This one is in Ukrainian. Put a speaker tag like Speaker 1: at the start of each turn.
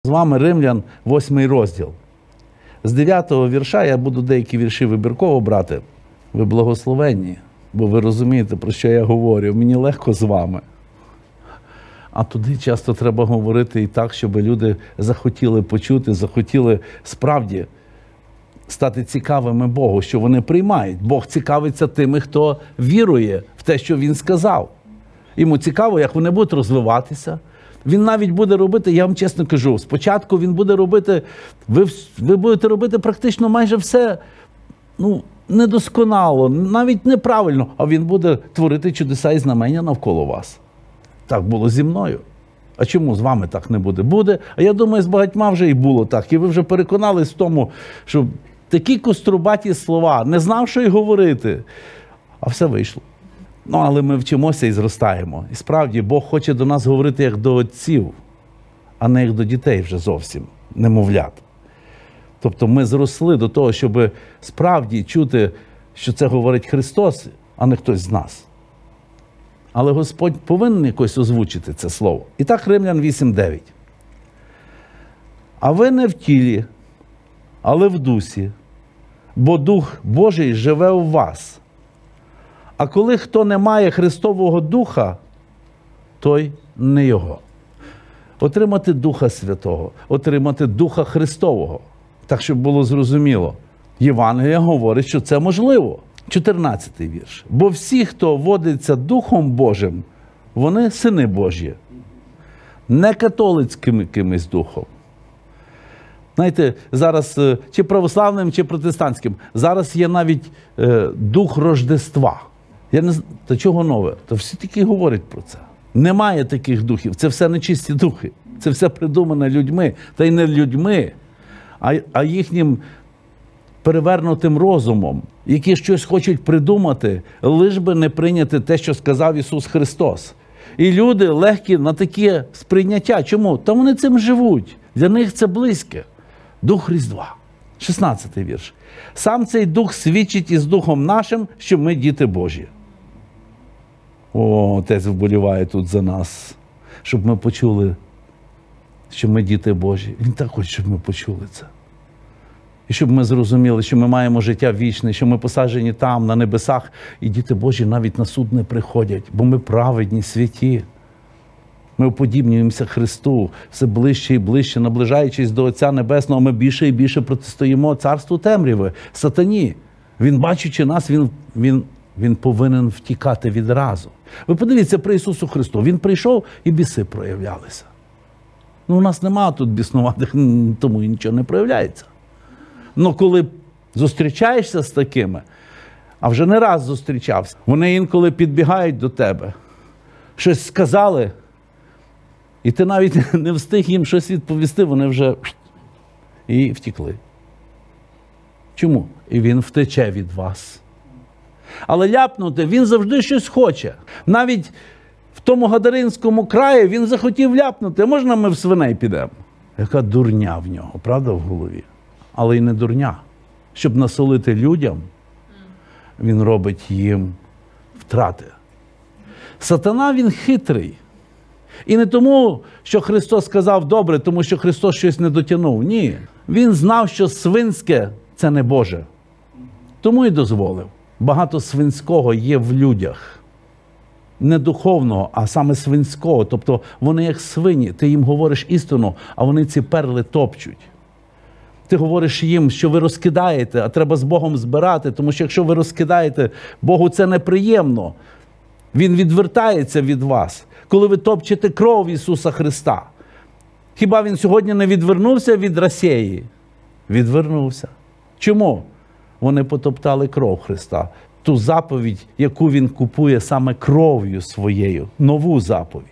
Speaker 1: З вами Римлян, 8 розділ. З 9-го вірша, я буду деякі вірші вибірково брати. Ви благословенні, бо ви розумієте, про що я говорю. Мені легко з вами. А туди часто треба говорити і так, щоб люди захотіли почути, захотіли справді стати цікавими Богу, що вони приймають. Бог цікавиться тими, хто вірує в те, що Він сказав. Йому цікаво, як вони будуть розвиватися. Він навіть буде робити, я вам чесно кажу, спочатку він буде робити, ви будете робити практично майже все, недосконало, навіть неправильно, а він буде творити чудеса і знамення навколо вас. Так було зі мною. А чому з вами так не буде? Буде, а я думаю, з багатьма вже і було так. І ви вже переконались в тому, що такі кострубаті слова, не знав, що й говорити, а все вийшло. Але ми вчимося і зростаємо. І справді, Бог хоче до нас говорити як до отців, а не як до дітей вже зовсім, немовлят. Тобто ми зросли до того, щоб справді чути, що це говорить Христос, а не хтось з нас. Але Господь повинен якось озвучити це слово. І так Римлян 8:9. А ви не в тілі, але в дусі, бо Дух Божий живе у вас. А коли хто не має Христового Духа, той не Його. Отримати Духа Святого, отримати Духа Христового. Так, щоб було зрозуміло. Євангелія говорить, що це можливо. 14-й вірш. Бо всі, хто водиться Духом Божим, вони сини Божі. Не католицьким якимось духом. Знаєте, зараз, чи православним, чи протестантським, зараз є навіть дух Рождества. Я не знаю, та чого нове? Та всі таки говорять про це. Немає таких духів. Це все нечисті духи. Це все придумане людьми. Та й не людьми, а їхнім перевернутим розумом, які щось хочуть придумати, лиш би не прийняти те, що сказав Ісус Христос. І люди легкі на таке сприйняття. Чому? Та вони цим живуть. Для них це близьке. Дух Різдва. 16-й вірш. Сам цей Дух свідчить із Духом нашим, що ми діти Божі. О, Отець вболіває тут за нас, щоб ми почули, що ми діти Божі. Він так хоче, щоб ми почули це. І щоб ми зрозуміли, що ми маємо життя вічне, що ми посаджені там, на небесах, і діти Божі навіть на суд не приходять, бо ми праведні, святі. Ми уподібнюємося Христу, все ближче і ближче, наближаючись до Отця Небесного, ми більше і більше протистоїмо царству темряви, сатані. Він, бачачи нас, він повинен втікати відразу. Ви подивіться про Ісусу Христу. Він прийшов, і біси проявлялися. У нас немає тут біснуватих, тому і нічого не проявляється. Но коли зустрічаєшся з такими, а вже не раз зустрічався, вони інколи підбігають до тебе, щось сказали, і ти навіть не встиг їм щось відповісти, вони вже і втекли. Чому? І він втече від вас. Але ляпнути, він завжди щось хоче. Навіть в тому Гадаринському краї він захотів ляпнути. Можна ми в свиней підемо? Яка дурня в нього, правда, в голові? Але й не дурня. Щоб насолити людям, він робить їм втрати. Сатана, він хитрий. І не тому, що Христос сказав добре, тому що Христос щось не дотягнув. Ні. Він знав, що свинське – це не Боже. Тому і дозволив. Багато свинського є в людях. Не духовного, а саме свинського. Тобто вони як свині. Ти їм говориш істину, а вони ці перли топчуть. Ти говориш їм, що ви розкидаєте, а треба з Богом збирати, тому що якщо ви розкидаєте, Богу це неприємно. Він відвертається від вас, коли ви топчете кров Ісуса Христа. Хіба Він сьогодні не відвернувся від Росії? Відвернувся. Чому? Вони потоптали кров Христа. Ту заповідь, яку Він купує саме кров'ю своєю. Нову заповідь.